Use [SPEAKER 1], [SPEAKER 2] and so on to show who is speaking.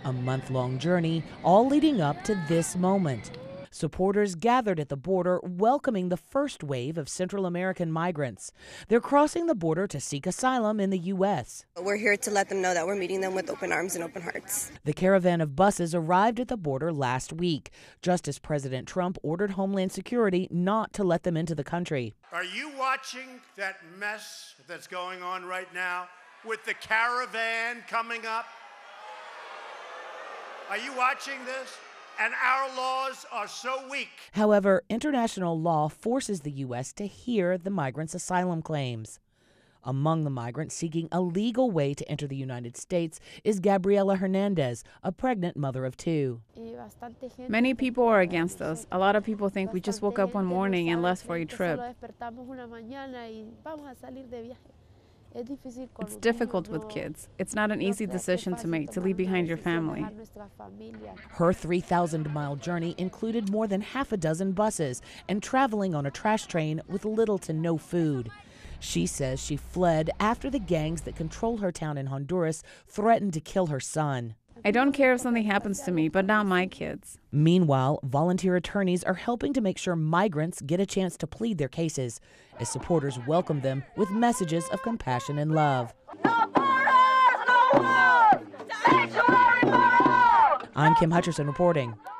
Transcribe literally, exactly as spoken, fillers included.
[SPEAKER 1] A month-long journey, all leading up to this moment. Supporters gathered at the border welcoming the first wave of Central American migrants. They're crossing the border to seek asylum in the U S.
[SPEAKER 2] We're here to let them know that we're meeting them with open arms and open hearts.
[SPEAKER 1] The caravan of buses arrived at the border last week, just as President Trump ordered Homeland Security not to let them into the country.
[SPEAKER 3] Are you watching that mess that's going on right now with the caravan coming up? Are you watching this? And our laws are so weak.
[SPEAKER 1] However, international law forces the U S to hear the migrants' asylum claims. Among the migrants seeking a legal way to enter the United States is Gabriela Hernandez, a pregnant mother of two.
[SPEAKER 4] Many people are against us. A lot of people think we just woke up one morning and left for a trip. It's difficult with kids. It's not an easy decision to make, to leave behind your family.
[SPEAKER 1] Her three thousand mile journey included more than half a dozen buses and traveling on a trash train with little to no food. She says she fled after the gangs that control her town in Honduras threatened to kill her son.
[SPEAKER 4] I don't care if something happens to me, but not my kids.
[SPEAKER 1] Meanwhile, volunteer attorneys are helping to make sure migrants get a chance to plead their cases, as supporters welcome them with messages of compassion and love.
[SPEAKER 5] No borders, no walls! Sanctuary for all!
[SPEAKER 1] I'm Kim Hutcherson reporting.